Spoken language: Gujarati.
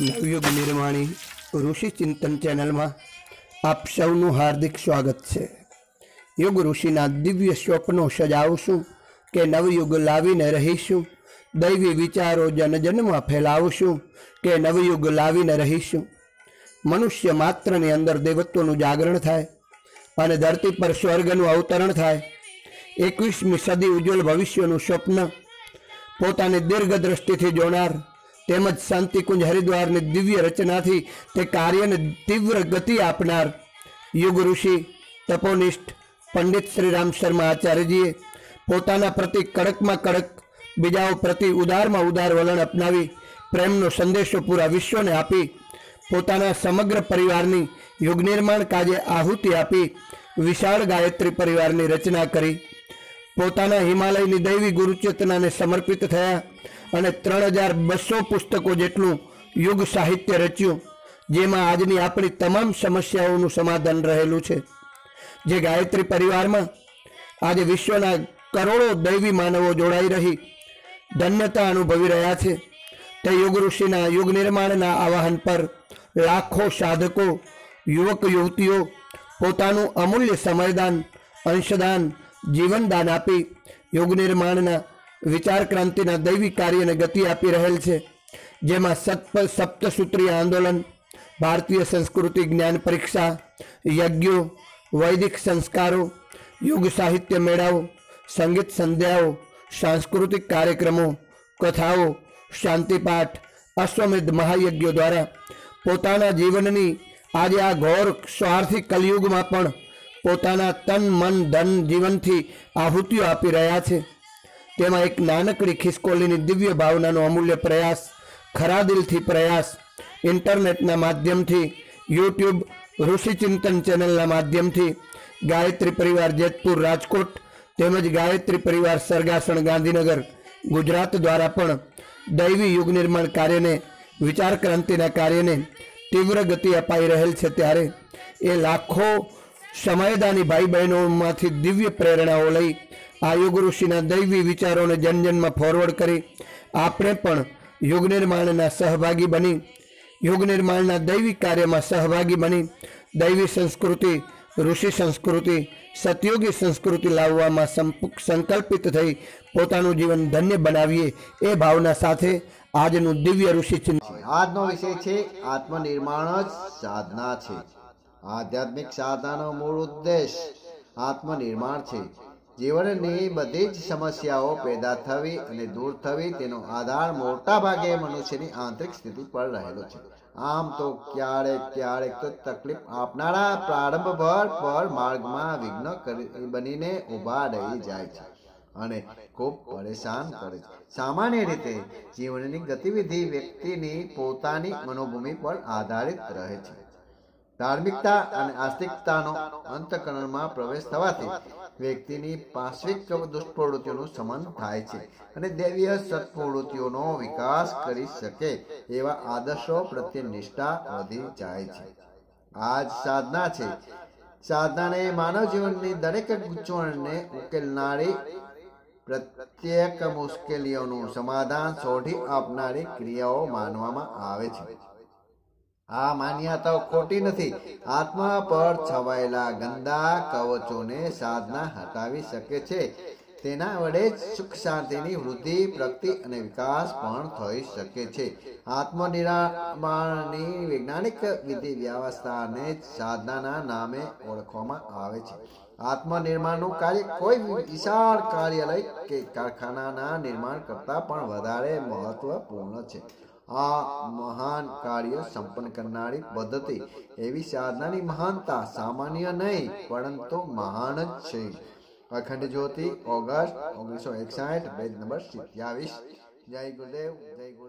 નવયુગ નિર્માણી ઋષિ ચિંતન ચેનલમાં આપ સૌનું હાર્દિક સ્વાગત છે। યુગ ઋષિના દિવ્ય સ્વપ્નો સજાવશું કે નવયુગ લાવીને રહીશું, દૈવી વિચારો જનજનમાં ફેલાવશું કે નવયુગ લાવીને રહીશું। મનુષ્ય માત્રની અંદર દેવત્વનું જાગરણ થાય અને ધરતી પર સ્વર્ગનું અવતરણ થાય। 21મી સદી ઉજ્જવલ ભવિષ્યનું સ્વપ્ન પોતાની દીર્ઘ દ્રષ્ટિથી જોનાર તેમજ શાંતિકુંજ હરિદ્વારની દિવ્ય રચનાથી તે કાર્યને તીવ્ર ગતિ આપનાર યુગ ઋષિ તપોનિષ્ઠ પંડિત શ્રીરામ શર્મા આચાર્યજીએ પોતાના પ્રતિ કડકમાં કડક, બીજાઓ પ્રતિ ઉદારમાં ઉદાર વલણ અપનાવી પ્રેમનો સંદેશો પૂરા વિશ્વને આપી પોતાના સમગ્ર પરિવારની યુગ નિર્માણ કાજે આહુતિ આપી વિશાળ ગાયત્રી પરિવારની રચના કરી। પોતાના હિમાલયની દૈવી ગુરુચેતનાને સમર્પિત થયા અને 3200 પુસ્તકો જેટલું યુગ સાહિત્ય રચ્યું, જેમાં આજની આપણી તમામ સમસ્યાઓનું સમાધાન રહેલું છે। જે ગાયત્રી પરિવારમાં આજે વિશ્વના કરોડો દૈવી માનવો જોડાઈ રહી ધન્યતા અનુભવી રહ્યા છે, તે યુગ ઋષિના યુગ નિર્માણના આવાહન પર લાખો સાધકો, યુવક યુવતીઓ પોતાનું અમૂલ્ય સમયદાન, અંશદાન, જીવનદાન આપી યુગ નિર્માણના વિચાર ક્રાંતિના દૈવી કાર્યને ગતિ આપી રહેલ છે। જેમાં સપ્તસૂત્રીય આંદોલન, ભારતીય સંસ્કૃતિ જ્ઞાન પરીક્ષા, યજ્ઞો, વૈદિક સંસ્કારો, યુગ સાહિત્ય મેળાઓ, સંગીત સંધ્યાઓ, સાંસ્કૃતિક કાર્યક્રમો, કથાઓ, શાંતિપાઠ, અશ્વમેધ મહાયજ્ઞો દ્વારા પોતાના જીવનની આજે આ ઘોર સ્વાર્થી કલયુગમાં પણ પોતાના તન મન ધન જીવનથી આહુતિઓ આપી રહ્યા છે। તેમાં એક નાનકડી ખિસકોલીની દિવ્ય ભાવનાનો અમૂલ્ય પ્રયાસ, ખરા દિલથી પ્રયાસ, ઇન્ટરનેટના માધ્યમથી, યુટ્યુબ ઋષિ ચિંતન ચેનલના માધ્યમથી ગાયત્રી પરિવાર જેતપુર રાજકોટ તેમજ ગાયત્રી પરિવાર સરગાસણ ગાંધીનગર ગુજરાત દ્વારા પણ દૈવી યુગ નિર્માણ કાર્યને, વિચાર ક્રાંતિના કાર્યને તીવ્ર ગતિ અપાઈ રહેલ છે। ત્યારે એ લાખો સમયદાની ભાઈ બહેનોમાંથી દિવ્ય પ્રેરણાઓ લઈ આ યુગ ઋષિના દૈવી વિચારોને જનજનમાં ફોરવર્ડ કરી આપણે પણ યુગ નિર્માણના સહભાગી બની, યુગ નિર્માણના દૈવી કાર્યમાં સહભાગી બની દૈવી સંસ્કૃતિ, ઋષિ સંસ્કૃતિ, સતયુગી સંસ્કૃતિ લાવવામાં સંકલ્પિત થઈ પોતાનું જીવન ધન્ય બનાવીએ એ ભાવના સાથે આજનું દિવ્ય ઋષિ ચિંતન। આજનો વિષય છે આત્મનિર્માણ જ સાધના છે। આધ્યાત્મિક સાધનાનો મૂળ ઉદ્દેશ આત્મનિર્માણ છે। જીવનની બધી જ સમસ્યાઓ પેદા થવી અને દૂર થવી તેનો આધાર મોટા ભાગે મનુષ્યની આંતરિક સ્થિતિ પર રહેલો છે। આમ તો ક્યારેક તો તકલીફ આપનારા પ્રારંભભર પર માર્ગમાં વિઘ્ન બનીને ઊભા રહી જાય છે અને ખૂબ પરેશાન કરે છે। સામાન્ય રીતે જીવનની ગતિવિધિ વ્યક્તિની પોતાની મનોભૂમિ પર આધારિત રહે છે। ધાર્મિકતા અને આસ્તિકતાનો અંતઃકરણમાં પ્રવેશ થવાથી વ્યક્તિની પાર્શ્વિક દુષ્પ્રવૃત્તિઓનું શમન થાય છે અને દૈવીય સત્પ્રવૃત્તિઓનો વિકાસ કરી શકે એવા આદર્શો પ્રત્યે નિષ્ઠા વધી જાય છે। આ જ સાધના છે। સાધનાને માનવ જીવનની દરેક ગૂંચવણને ઉકેલનારી, પ્રત્યેક મુશ્કેલીઓનું સમાધાન શોધી આપનારી ક્રિયાઓ માનવામાં આવે છે। આ માન્યતાઓ ખોટી નથી। આત્મા પર છવાયેલા ગંદા કવચોને સાધના હટાવી શકે છે। તેના વડે જ સુખ શાંતિની વૃદ્ધિ, પ્રગતિ અને વિકાસ પણ થઈ શકે છે। આત્મનિર્માણની વૈજ્ઞાનિક વિધિ વ્યવસ્થાને જ સાધનાના નામે ઓળખવામાં આવે છે। આત્મનિર્માણનું કાર્ય કોઈ વિશાળ કાર્યાલય કે કારખાનાના નિર્માણ કરતાં પણ વધારે મહત્વપૂર્ણ છે। આ મહાન કાર્ય સંપન્ન કરનારી પદ્ધતિ એવી સાધનાની મહાનતા સામાન્ય નહીં પરંતુ મહાન જ છે। અખંડ જ્યોતિ, ઓગસ્ટ 1961, પેજ નંબર 27। જય ગુરુદેવ, જય ગુરુ।